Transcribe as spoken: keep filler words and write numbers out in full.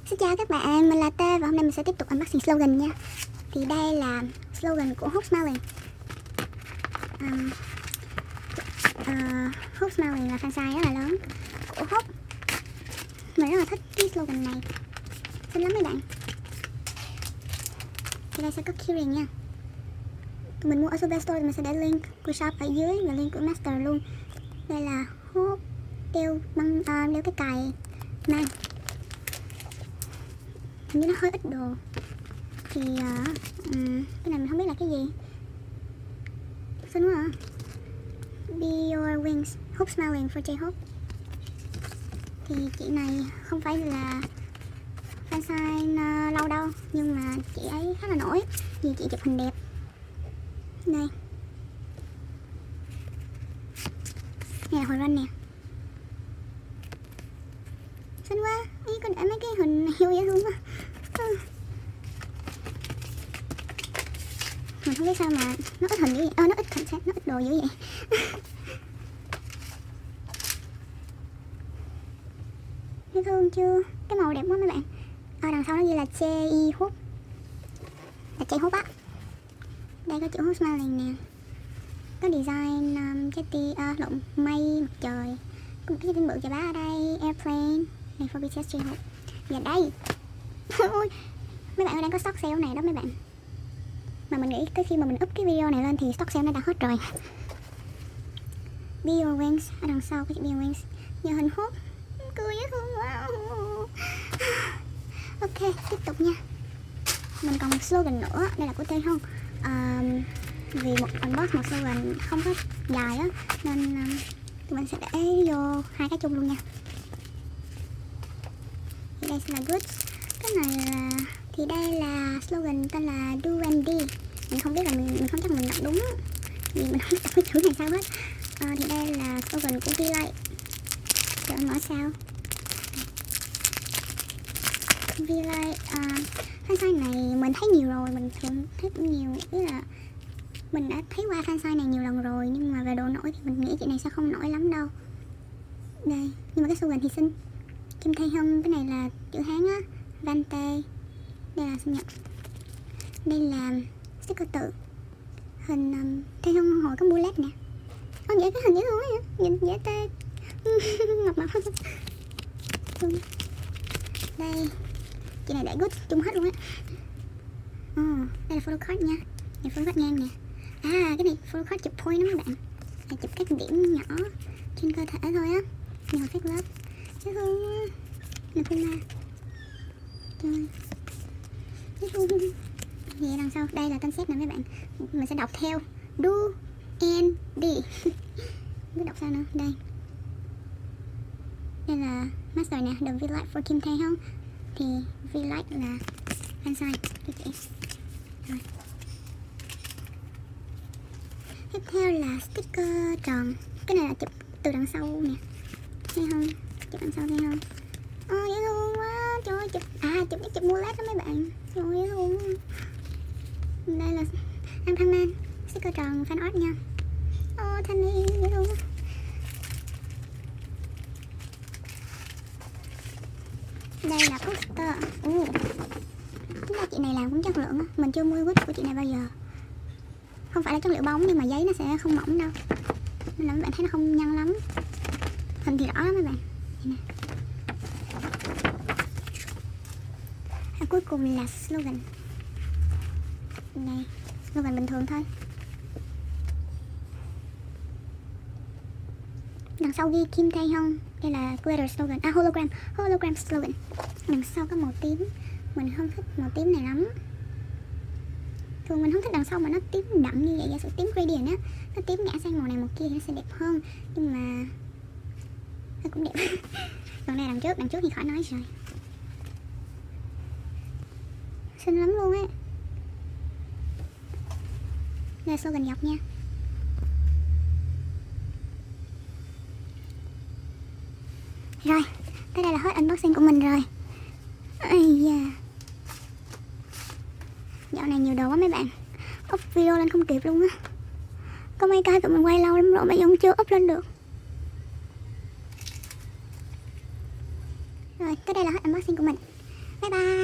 Xin chào các bạn, mình là T và hôm nay mình sẽ tiếp tục unboxing slogan nha. Thì đây là slogan của Hope Smiling. um, uh, Hope Smiling là fansign rất là lớn của Hope. Mình rất là thích cái slogan này, xinh lắm mấy bạn. Thì đây sẽ có keyring nha. Mình mua ở Super Store thì mình sẽ để link của shop ở dưới và link của Master luôn. Đây là Hope đeo băng uh, đeo cái cài mang. Hình như nó hơi ít đồ. Thì uh, um, cái này mình không biết là cái gì. Xinh quá à. Be your wings, Hope Smiling for J Hope. Thì chị này không phải là fansign uh, lâu đâu, nhưng mà chị ấy khá là nổi vì chị chụp hình đẹp. Đây, này là hồi run nè. Xinh quá, ý có để mấy cái hình heo dễ thương quá. ừ. Mình không biết sao mà nó ít hình dữ vậy. Ờ, nó ít hình, nó ít đồ dữ vậy. Dễ thương chưa? Cái màu đẹp quá mấy bạn. Ở đằng sau nó ghi là J Hope, là J Hope á. Đây có chữ Hope Smiling nè. Có design um, trái tim, uh, lộn mây, mặt trời. Có một cái trái tim bự chà bá ở đây, airplane. Này for bê tê ét J Hope. Và đây ôi, mấy bạn ơi, đang có stock sale này đó mấy bạn. Mà mình nghĩ tới khi mà mình up cái video này lên thì stock sale nó đã hết rồi. Be your wings, ở đằng sau có chữ be your wings. Nhờ hình Hope, cười dễ thương quá. Ok, tiếp tục nha. Mình còn một slogan nữa, đây là của Tê không? Um, vì một unbox một slogan không có dài á, nên um, tụi mình sẽ để vô hai cái chung luôn nha. Thì đây sẽ là goods. Cái này là, thì đây là slogan tên là do and be. Mình không biết là mình, mình không chắc mình đọc đúng vì mình không đọc cái chữ này sao hết. À, thì đây là slogan của V-Light. Để mở sao V-Light. uh, fansign này mình thấy nhiều rồi, mình thường thấy cũng nhiều, ý là mình đã thấy qua fansign này nhiều lần rồi, nhưng mà về độ nổi thì mình nghĩ chị này sẽ không nổi lắm đâu. Đây, nhưng mà cái slogan thì xinh. Kim Tae Hyung, cái này là chữ Hán á, Vante. Đây là sinh nhật. Đây là sticker tự hình um, Tae Hyung hồi có bullet nè. Con dễ cái hình dễ thương quá vậy, nhìn dễ tê. Mập mập. Đây, chị này để good chung hết luôn á. Oh, đây là photo card nha. Này photo card ngang nè. À, cái này photo card chụp point đó mấy bạn. Này chụp các điểm nhỏ trên cơ thể thôi á. Này là fake love. Dễ thương quá. Này Puma. Trời, dễ thương. Thì đằng sau đây là tên set nè mấy bạn. Mình sẽ đọc theo do and be. Biết đọc sao nữa. Đây, đây là master nè, the V-Light for Kim Tae Hyung. Thì V-Light là fansign cho chị. Rồi. Tiếp theo là sticker tròn. Cái này là chụp từ đằng sau nè, thấy không? Chụp đằng sau thấy không? Ôi dễ thương quá. Trời ơi, chụp à chụp cái chụp bullet đó mấy bạn. Trời ơi dễ thương. Đây là An Thăng Man, sticker tròn fan art nha. Ô thanh niên dễ thương quá. Đây là poster. uh. Tính ra chị này làm cũng chất lượng á. Mình chưa mua quýt của chị này bao giờ. Không phải là chất liệu bóng nhưng mà giấy nó sẽ không mỏng đâu, nên là mấy bạn thấy nó không nhăn lắm. Hình thì rõ lắm mấy bạn. Và cuối cùng là slogan. Này, slogan bình thường thôi. Đằng sau ghi Kim Tae Hyung. Đây là glitter slogan. À, hologram. Hologram slogan. Đằng sau có màu tím. Mình không thích màu tím này lắm. Thường mình không thích đằng sau mà nó tím đậm như vậy. Giả sử tím gradient á, nó tím ngã sang màu này màu kia thì nó sẽ đẹp hơn. Nhưng mà nó cũng đẹp. Còn đây đằng trước, đằng trước thì khỏi nói rồi. Xinh lắm luôn á. Đây là slogan dọc nha. Rồi, tới đây là hết unboxing của mình rồi. Ây da, dạo này nhiều đồ quá mấy bạn. Up video lên không kịp luôn á. Có mấy cái tụi mình quay lâu lắm rồi mà vẫn chưa up lên được. Rồi, tới đây là hết unboxing của mình. Bye bye.